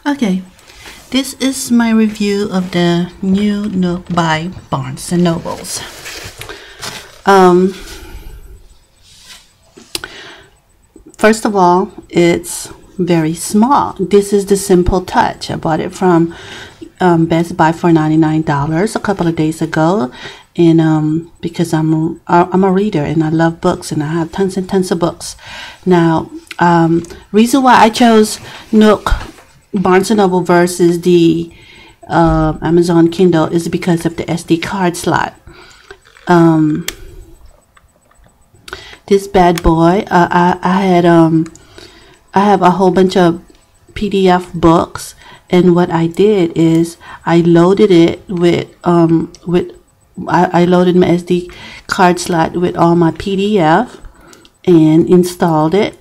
Okay, this is my review of the new Nook by Barnes & Nobles. First of all, it's very small. This is the Simple Touch. I bought it from Best Buy for $99 a couple of days ago, and because I'm a reader and I love books and I have tons and tons of books. Now, reason why I chose Nook Barnes & Noble versus the Amazon Kindle is because of the SD card slot. This bad boy, I have a whole bunch of PDF books, and what I did is I loaded it I loaded my SD card slot with all my PDF and installed it.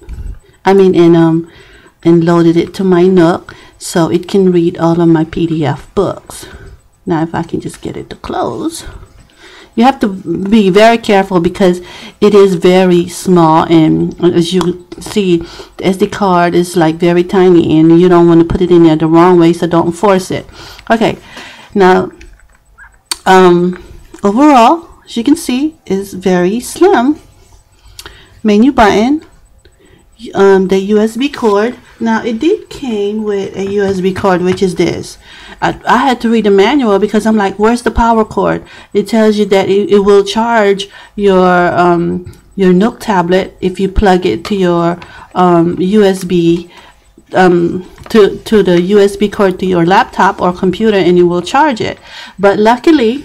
And loaded it to my Nook so it can read all of my PDF books. Now, if I can just get it to close. You have to be very careful because it is very small, and as you see, the SD card is like very tiny, and you don't want to put it in there the wrong way, so don't force it. Okay, now overall, as you can see, is very slim. Menu button, the USB cord. Now, it did came with a USB cord, which is this. I had to read the manual because I'm like, where's the power cord? It tells you that it will charge your Nook tablet if you plug it to your USB to the USB cord to your laptop or computer, and it will charge it. But luckily,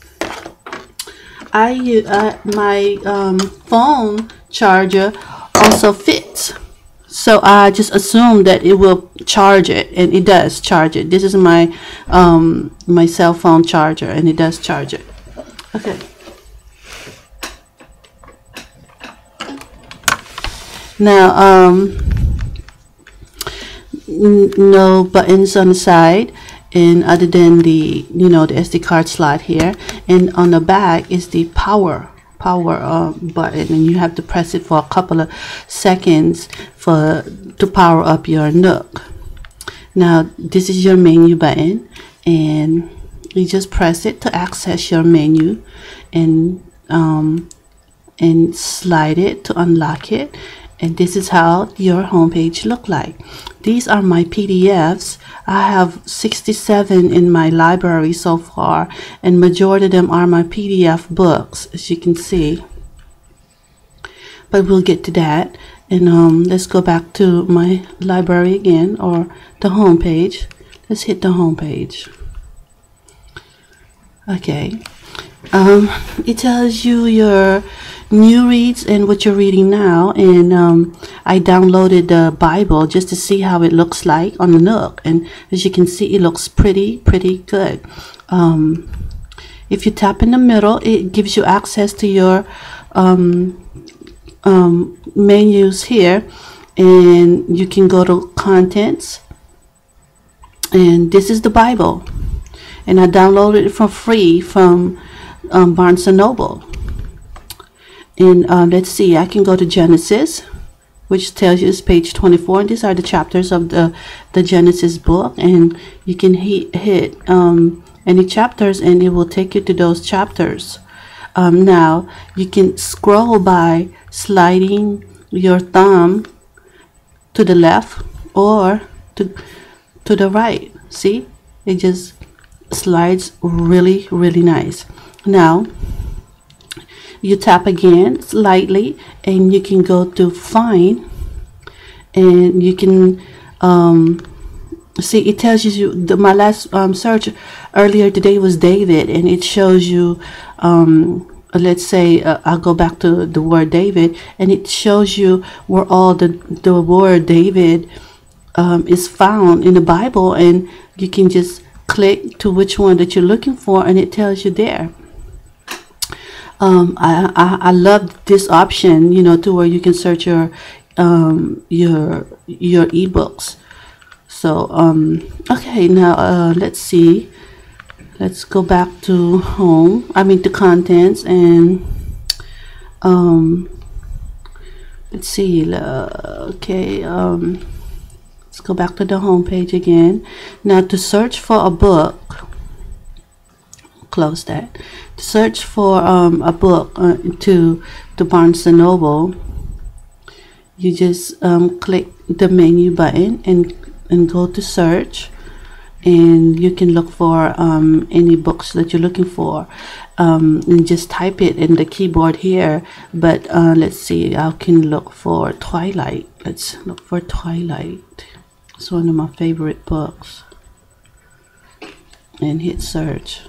my phone charger also fits. So I just assumed that it will charge it, and it does charge it. This is my my cell phone charger, and it does charge it. Okay. Now, no buttons on the side, and other than the the SD card slot here, and on the back is the power button, and you have to press it for a couple of seconds to power up your Nook. Now, this is your menu button, and you just press it to access your menu, and slide it to unlock it, and this is how your homepage look like. These are my PDFs. I have 67 in my library so far, and majority of them are my PDF books, as you can see. But we'll get to that. And let's go back to my library again, or the home page. Let's hit the home page. Okay. It tells you your new reads and what you're reading now, and I downloaded the Bible just to see how it looks like on the Nook, and as you can see, it looks pretty good. If you tap in the middle, it gives you access to your menus here, and you can go to contents, and this is the Bible, and I downloaded it for free from Barnes & Noble. And let's see, I can go to Genesis, which tells you it's page 24, and these are the chapters of the Genesis book, and you can hit any chapters, and it will take you to those chapters. Now, you can scroll by sliding your thumb to the left or to the right. See, it just slides really nice. Now, you tap again slightly, and you can go to find, and you can see, it tells you my last search earlier today was David, and it shows you let's say I'll go back to the word David, and it shows you where all the word David is found in the Bible, and you can just click to which one that you're looking for, and it tells you there. I love this option, to where you can search your ebooks. So okay, now let's see. Let's go back to home. To contents, and let's see. Okay. Let's go back to the home page again. Now to search for a book, close that. To search for a book to Barnes & Noble, you just click the menu button and go to search, and you can look for any books that you're looking for, and just type it in the keyboard here. But let's see, I can look for Twilight. Let's look for Twilight. It's one of my favorite books, and hit search.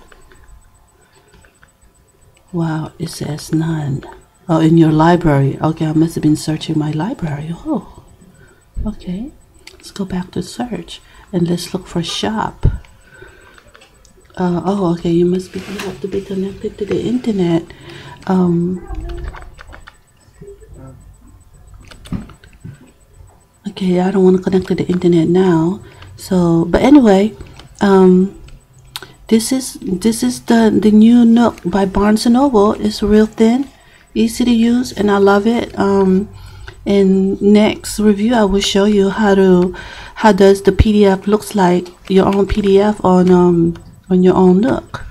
Wow, it says none. Oh, in your library. Okay, I must have been searching my library. Oh, okay. Let's go back to search and let's look for shop. Oh, okay. You have to be connected to the internet. Okay, I don't want to connect to the internet now. So, but anyway, this is the new Nook by Barnes & Noble. It's real thin, easy to use, and I love it. In next review, I will show you how does the PDF looks like, your own PDF on your own Nook.